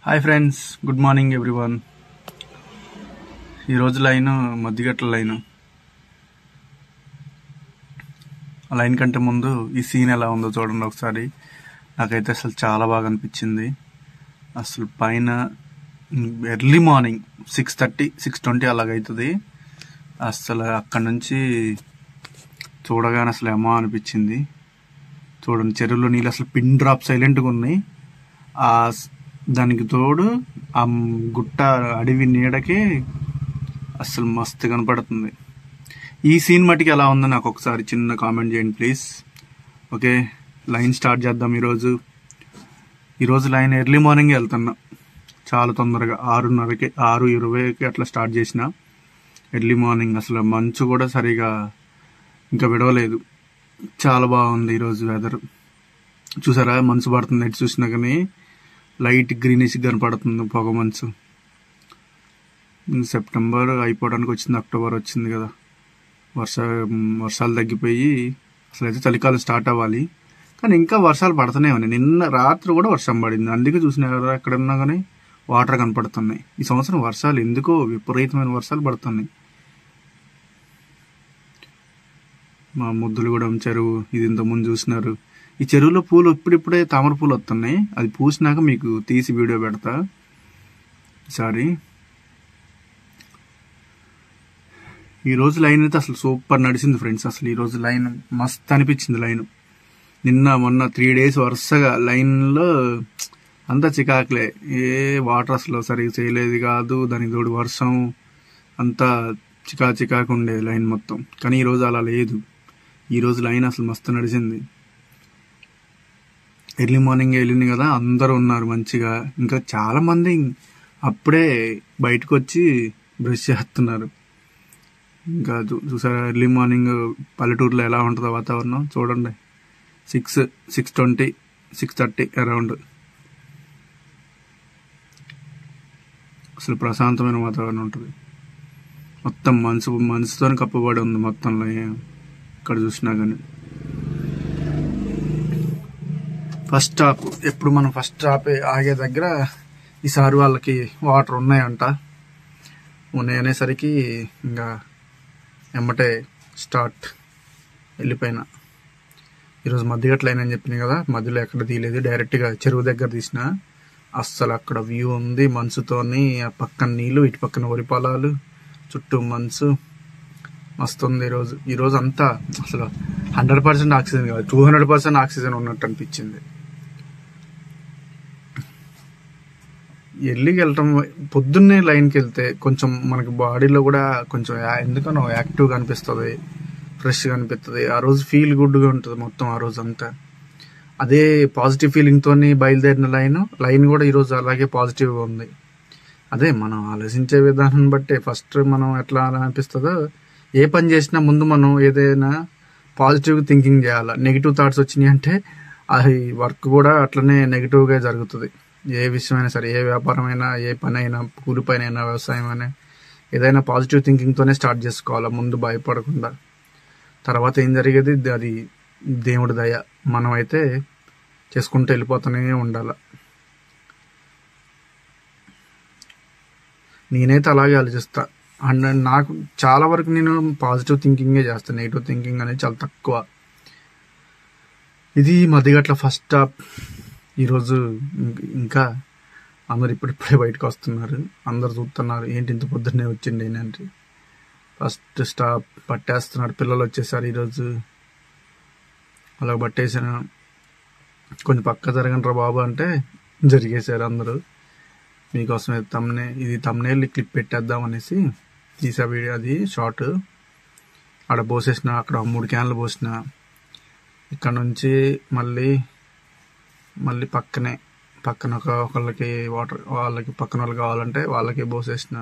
Hi friends, good morning everyone. ఈరోజు line Madhyagatla line. ఆ line కంటే ముందు ఈ సీన్ ఎలా ఉందో చూడండి ఒకసారి. నాకైతే అసలు చాలా బాగా అనిపించింది. అసలు పైన ఎర్లీ మార్నింగ్ 6:30 6:20 అలాగైతుంది. అసలు అక్కడి నుంచి చూడగానే అసలు ఏమో అనిపించింది. చూడండి, చెరువులో నీళ్ళు అసలు పిన్ డ్రాప్ సైలెంట్గా ఉన్నాయి. దానికి తోడు ఆ గుట్ట అడవి నీడకి అసలు మస్తు కనపడుతుంది. ఈ సీన్ మటుకి ఎలా ఉందో నాకు ఒకసారి చిన్న కామెంట్ చేయండి ప్లీజ్. ఓకే, లైన్ స్టార్ట్ చేద్దాం. ఈరోజు లైన్ ఎర్లీ మార్నింగ్ వెళ్తున్నా, చాలా తొందరగా 6:30కి 6:20కి అట్లా స్టార్ట్ చేసిన. ఎర్లీ మార్నింగ్ అసలు మంచు కూడా సరిగా ఇంకా విడవలేదు. చాలా బాగుంది ఈరోజు వెదర్. చూసారా, మంచు పడుతుంది. ఎటు చూసినా కానీ లైట్ గ్రీనిష్ కనపడుతుంది, పొగ మంచు. సెప్టెంబర్ అయిపోవడానికి వచ్చింది, అక్టోబర్ వచ్చింది కదా. వర్షాలు తగ్గిపోయి అసలు అయితే చలికాలం స్టార్ట్ అవ్వాలి, కానీ ఇంకా వర్షాలు పడుతూనే ఉన్నాయి. నిన్న రాత్రి కూడా వర్షం పడింది, అందుకే చూసిన ఎక్కడన్నా కానీ వాటర్ కనపడుతున్నాయి. ఈ సంవత్సరం వర్షాలు ఎందుకో విపరీతమైన వర్షాలు పడుతున్నాయి. మా ముద్దులగూడెం చెరువు ఇది ఇంతకుముందు చూసినారు. ఈ చెరువులో పూలు ఇప్పుడిప్పుడే తామర పూలు వస్తున్నాయి. అది పూసినాక మీకు తీసి వీడియో పెడతా ఈసారి. ఈరోజు లైన్ అయితే అసలు సూపర్ నడిచింది ఫ్రెండ్స్. అసలు ఈరోజు లైన్ మస్తు అనిపించింది. లైన్ నిన్న మొన్న 3 days వరుసగా లైన్లో అంతా చికాకులే. వాటర్ అసలు సరిగ్గా చేయలేదు కాదు, దానికి తోడు వర్షం, అంతా చికాకు ఉండేది లైన్ మొత్తం. కానీ ఈరోజు అలా లేదు. ఈరోజు లైన్ అసలు మస్తు నడిచింది. ఎర్లీ మార్నింగ్ వెళ్ళింది కదా, అందరూ ఉన్నారు మంచిగా. ఇంకా చాలా మంది అప్పుడే బయటకు వచ్చి బ్రష్ చేస్తున్నారు. ఇంకా చూసారా, ఎర్లీ మార్నింగ్ పల్లెటూరులో ఎలా ఉంటుందో వాతావరణం చూడండి. 6:20 6:30 అరౌండ్ అసలు ప్రశాంతమైన వాతావరణం ఉంటుంది. మొత్తం మనసుతో కప్పబడి ఉంది మొత్తంలో, ఇక్కడ చూసినా కానీ. ఫస్ట్ స్టాప్ ఎప్పుడు మనం ఫస్ట్ స్టాప్ ఆగే దగ్గర ఈసారి వాళ్ళకి వాటర్ ఉన్నాయంట. ఉన్నాయనేసరికి ఇంకా ఎమ్మటే స్టార్ట్ వెళ్ళిపోయినా. ఈరోజు మధ్యగట్ల లైన్ అని చెప్పింది కదా, మధ్యలో ఎక్కడ తీయలేదు, డైరెక్ట్గా చెరువు దగ్గర తీసిన. అస్సలు అక్కడ వ్యూ ఉంది మంచుతోని, ఆ పక్కన నీళ్ళు, ఇటు పక్కన వరి పొలాలు, చుట్టూ మంచు, మస్తు ఉంది. ఈరోజు అంతా అసలు 100% ఆక్సిజన్ కాదు, 200% ఆక్సిజన్ ఉన్నట్టు అనిపించింది. ఎర్లీకి వెళ్ళటం, పొద్దున్నే లైన్కి వెళ్తే కొంచెం మనకి బాడీలో కూడా కొంచెం ఎందుకనో యాక్టివ్గా అనిపిస్తుంది, ఫ్రెష్గా అనిపిస్తుంది. ఆ రోజు ఫీల్ గుడ్గా ఉంటుంది మొత్తం ఆ రోజు అంతా. అదే పాజిటివ్ ఫీలింగ్తో బయలుదేరిన లైన్ కూడా ఈరోజు అలాగే పాజిటివ్గా ఉంది. అదే మనం ఆలోచించే విధానం బట్టే ఫస్ట్ మనం ఎట్లా అనిపిస్తుందో, ఏ పని చేసినా ముందు మనం ఏదైనా పాజిటివ్ థింకింగ్ చేయాలి. నెగిటివ్ థాట్స్ వచ్చినాయి అంటే అది వర్క్ కూడా అట్లనే నెగిటివ్గా జరుగుతుంది. ఏ విషయమైనా సరే, ఏ వ్యాపారమైనా, ఏ పని అయినా, కూలి పని అయినా, వ్యవసాయం అయినా, ఏదైనా పాజిటివ్ థింకింగ్తోనే స్టార్ట్ చేసుకోవాలి, ముందు భయపడకుండా. తర్వాత ఏం జరిగేది అది దేవుడి దయ, మనమైతే చేసుకుంటూ వెళ్ళిపోతూనే ఉండాలి. నేనైతే అలాగే ఆలోచిస్తా. అండ్ నాకు చాలా వరకు నేను పాజిటివ్ థింకింగే చేస్తాను, నెగిటివ్ థింకింగ్ అనేది చాలా తక్కువ. ఇది మధ్యగట్ల ఫస్ట్ స్టాప్. ఈరోజు ఇంకా అందరు ఇప్పుడిప్పుడే బయటకు వస్తున్నారు, అందరు చూస్తున్నారు ఏంటి ఇంత పొద్దున్నే వచ్చింది ఏంటంటే. ఫస్ట్ స్టాప్ పట్టేస్తున్నారు, పిల్లలు వచ్చేసారు ఈరోజు. అలా పట్టేసాను. కొంచెం పక్క జరగండి రా బాబు అంటే జరిగేశారు అందరూ. మీకోసం ఇది తమ్నేల్ క్లిప్ పెట్టేద్దాం అనేసి తీసా వీడియో. అది షార్ట్. ఆడ పోసేసిన, అక్కడ 3 క్యాన్లు పోసిన. ఇక్కడ నుంచి మళ్ళీ పక్కన ఒకళ్ళకి వాటర్, వాళ్ళకి పక్కన వాళ్ళు కావాలంటే వాళ్ళకి పోసేసిన.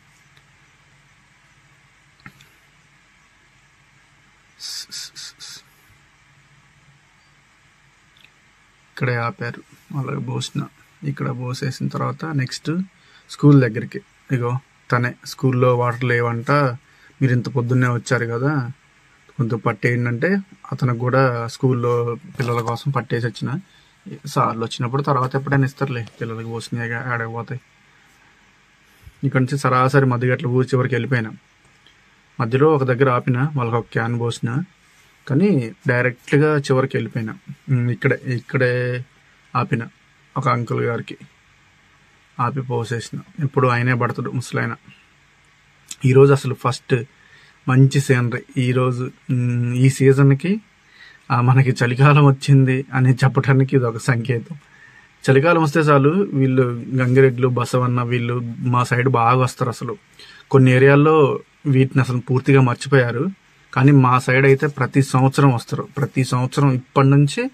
ఇక్కడే ఆపారు, వాళ్ళకి పోసిన. ఇక్కడ పోసేసిన తర్వాత నెక్స్ట్ స్కూల్ దగ్గరికి. ఇగో తనే స్కూల్లో వాటర్ లేవంట, మీరు ఇంత పొద్దున్నే వచ్చారు కదా, కొంచెం పట్టేయండి అంటే అతనికి కూడా స్కూల్లో పిల్లల కోసం పట్టేసి వచ్చిన. సార్లు వచ్చినప్పుడు తర్వాత ఎప్పుడైనా ఇస్తారులే, పిల్లలకి పోసినాయిగా ఆడకపోతాయి. ఇక్కడ నుంచి సరాసరి మధ్యగట్ల ఊరి చివరికి వెళ్ళిపోయినా. మధ్యలో ఒక దగ్గర ఆపిన, వాళ్ళకి ఒక క్యాన్ పోసిన, కానీ డైరెక్ట్గా చివరికి వెళ్ళిపోయినా. ఇక్కడే ఆపిన ఒక అంకుల్ గారికి ఆపి పోసేసిన. ఇప్పుడు ఆయనే పడతాడు ముసలాయన. ఈరోజు అసలు ఫస్ట్ మంచి సీనరీ. ఈరోజు ఈ సీజన్కి మనకి చలికాలం వచ్చింది అని చెప్పడానికి ఇది ఒక సంకేతం. చలికాలం వస్తే చాలు వీళ్ళు గంగిరెడ్లు, బసవన్న వీళ్ళు మా సైడ్ బాగా వస్తారు. అసలు కొన్ని ఏరియాల్లో వీటిని అసలు పూర్తిగా మర్చిపోయారు, కానీ మా సైడ్ అయితే ప్రతి సంవత్సరం వస్తారు. ప్రతి సంవత్సరం ఇప్పటి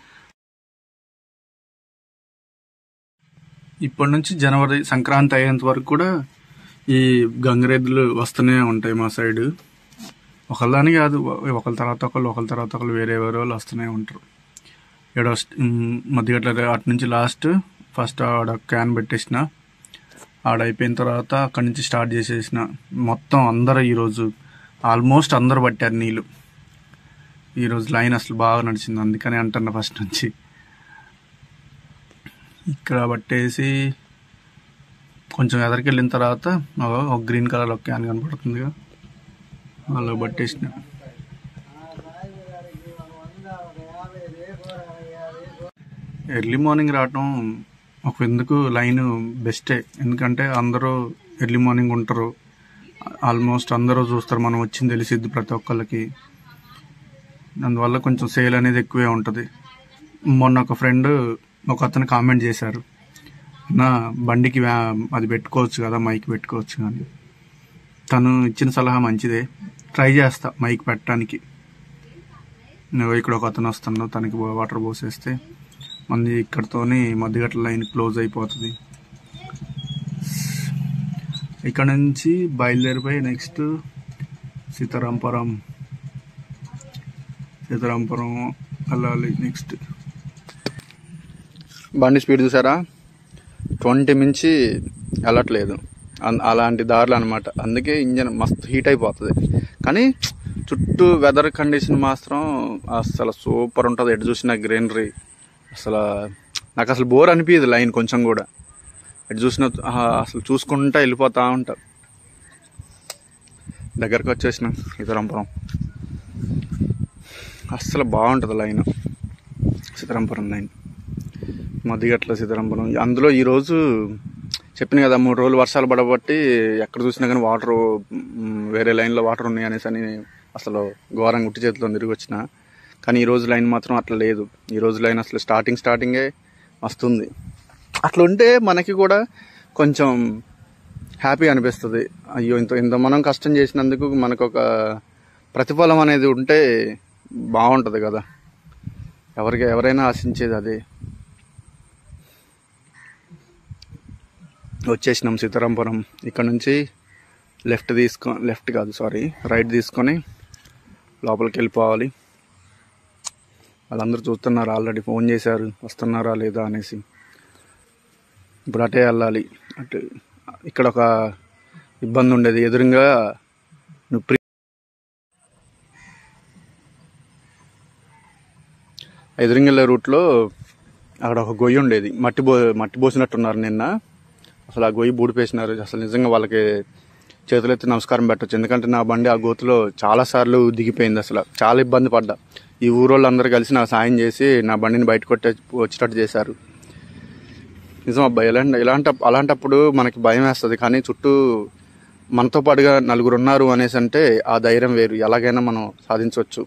నుంచి జనవరి సంక్రాంతి అయ్యేంత వరకు కూడా ఈ గంగిరెద్దులు వస్తూనే ఉంటాయి మా సైడ్. ఒకళ్ళని కాదు, ఒకళ్ళ తర్వాత ఒకళ్ళు వేరే వాళ్ళు వస్తూనే ఉంటారు. ఏడో మధ్యగట్ల అటు నుంచి ఫస్ట్ ఆడ క్యాన్ పెట్టేసిన, ఆడైపోయిన తర్వాత అక్కడి నుంచి స్టార్ట్ చేసేసిన. మొత్తం అందరూ ఈరోజు ఆల్మోస్ట్ అందరు పట్టారు నీళ్ళు. ఈరోజు లైన్ అసలు బాగా నడిచింది, అందుకని అంటున్నా ఫస్ట్ నుంచి. ఇక్కడ పట్టేసి కొంచెం ఎదరికి వెళ్ళిన తర్వాత ఒక గ్రీన్ కలర్ ఒక క్యాన్ కనపడుతుందిగా, వాళ్ళు పట్టేసిన. ఎర్లీ మార్నింగ్ రావటం ఒక ఎందుకు లైన్ బెస్టే, ఎందుకంటే అందరూ ఎర్లీ మార్నింగ్ ఉంటారు, ఆల్మోస్ట్ అందరూ చూస్తారు, మనం వచ్చింది తెలిసిద్ది ప్రతి ఒక్కళ్ళకి. అందువల్ల కొంచెం సేల్ అనేది ఎక్కువే ఉంటుంది. మొన్న ఒక ఫ్రెండ్ ఒక అతను కామెంట్ చేశారు, నా బండికి అది పెట్టుకోవచ్చు కదా, మైక్ పెట్టుకోవచ్చు కానీ. తను ఇచ్చిన సలహా మంచిదే, ట్రై చేస్తా మైక్ పెట్టడానికి. ఇక్కడ ఒక అతను వస్తాను, తనకి వాటర్ పోసేస్తే మంది ఇక్కడతోని మధ్యగట్ల లైన్ క్లోజ్ అయిపోతుంది. ఇక్కడ నుంచి బయలుదేరిపోయి నెక్స్ట్ సీతారాంపురం వెళ్ళాలి. నెక్స్ట్ బండి స్పీడ్ చూసారా, 20 మించి వెళ్ళట్లేదు. అలాంటి దారులు అనమాట. అందుకే ఇంజన్ మస్తు హీట్ అయిపోతుంది. కానీ చుట్టూ వెదర్ కండిషన్ మాత్రం అసలు సూపర్ ఉంటుంది. ఎటు చూసిన గ్రీనరీ. నాకు అసలు బోర్ అనిపించదు లైన్ కొంచెం కూడా. ఎటు చూసిన అసలు చూసుకుంటా వెళ్ళిపోతా ఉంటా. దగ్గరకు వచ్చేసిన సీతారాంపురం. అస్సలు బాగుంటుంది లైన్, సీతారాంపురం లైన్, మధ్యగట్ల సీతారాంపురం. అందులో ఈరోజు చెప్పిన కదా 3 రోజులు వర్షాలు పడబట్టి ఎక్కడ చూసినా కానీ వాటర్, వేరే లైన్లో వాటర్ ఉన్నాయి అనేసి అని అసలు ఘోరంగా గుట్టి చేతిలో తిరిగి వచ్చిన. కానీ ఈరోజు లైన్ మాత్రం అట్లా లేదు. ఈరోజు లైన్ అసలు స్టార్టింగే వస్తుంది. అట్లా ఉంటే మనకి కూడా కొంచెం హ్యాపీ అనిపిస్తుంది. అయ్యో ఇంత మనం కష్టం చేసినందుకు మనకు ఒక ప్రతిఫలం అనేది ఉంటే బాగుంటుంది కదా. ఎవరైనా ఆశించేది అదే. వచ్చేసినాం సీతారాంపురం. ఇక్కడ నుంచి రైట్ తీసుకొని లోపలికి వెళ్ళిపోవాలి. వాళ్ళందరూ చూస్తున్నారు, ఆల్రెడీ ఫోన్ చేశారు వస్తున్నారా లేదా అనేసి. ఇప్పుడు అటే వెళ్ళాలి. ఇక్కడ ఒక ఇబ్బంది ఉండేది, ఎదురుగా ఎదురుంగెళ్ళే రూట్లో అక్కడ ఒక గొయ్యి ఉండేది. మట్టి పోసినట్టున్నారు నిన్న. అసలు ఆ గొయ్యి బూడిపేసినారు. అసలు నిజంగా వాళ్ళకి చేతులెత్తి నమస్కారం పెట్టచ్చు. ఎందుకంటే నా బండి ఆ గోతులో చాలాసార్లు దిగిపోయింది. అసలు చాలా ఇబ్బంది పడ్డా. ఈ ఊరోళ్ళందరూ కలిసి నాకు సాయం చేసి నా బండిని బయటకు వచ్చేటట్టు చేశారు. నిజం అబ్బాయి, అలాంటప్పుడు మనకి భయం వేస్తుంది. కానీ చుట్టూ మనతో పాటుగా 4 ఉన్నారు అనేసి అంటే ఆ ధైర్యం వేరు. ఎలాగైనా మనం సాధించవచ్చు.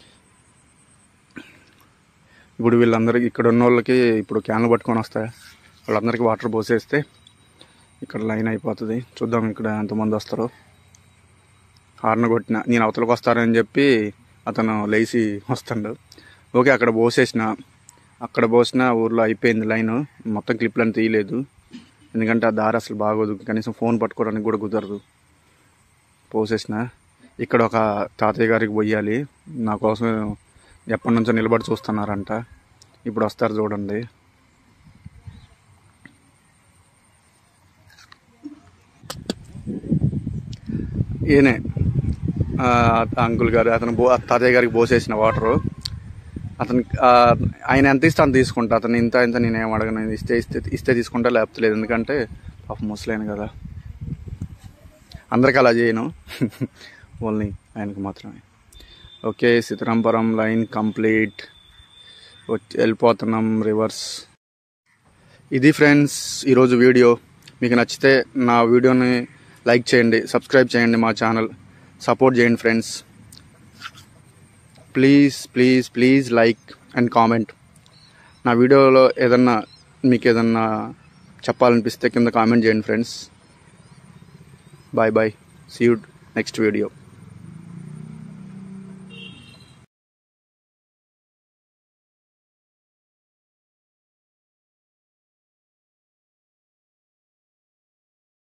ఇప్పుడు వీళ్ళందరికీ, ఇక్కడ ఉన్న వాళ్ళకి ఇప్పుడు క్యాన్లు పట్టుకొని వస్తాయి, వాళ్ళందరికీ వాటర్ పోసేస్తే ఇక్కడ లైన్ అయిపోతుంది. చూద్దాం ఇక్కడ ఎంతమంది వస్తారో. హార్న్ కొట్టిన, నేను అవతలకు వస్తారని చెప్పి అతను లేచి వస్తాడు. ఓకే, అక్కడ పోసిన ఊర్లో అయిపోయింది లైన్. మొత్తం క్లిప్లను తీయలేదు, ఎందుకంటే ఆ దారి అసలు బాగోదు. కనీసం ఫోన్ పట్టుకోవడానికి కూడా కుదరదు. పోసేసిన. ఇక్కడ ఒక తాతయ్య గారికి పోయాలి. నా కోసం ఎప్పటి నుంచో నిలబడి చూస్తున్నారంట. ఇప్పుడు వస్తారు చూడండి. ఈయనే అంకుల్ గారు, తాతయ్య గారికి పోసేసిన వాటరు. అతను ఆయన ఎంత ఇస్తే అంత తీసుకుంటా, అతను ఇంత నేనేం అడగను, ఇస్తే తీసుకుంటా, లేకపోతే లేదు. ఎందుకంటే పాపం ముసలేను కదా, అందరికి అలా చేయను, ఓన్లీ ఆయనకు మాత్రమే. ఓకే, సీతారాంపురం లైన్ కంప్లీట్, వెళ్ళిపోతున్నాం రివర్స్. ఇది ఫ్రెండ్స్ ఈరోజు వీడియో. మీకు నచ్చితే నా వీడియోని లైక్ చేయండి, సబ్స్క్రైబ్ చేయండి, మా ఛానల్ సపోర్ట్ చేయండి friends. Please like and comment. నా వీడియోలో మీకు ఏదన్నా చెప్పాలనిపిస్తే కింద కామెంట్ చేయండి friends. Bye, see you next video.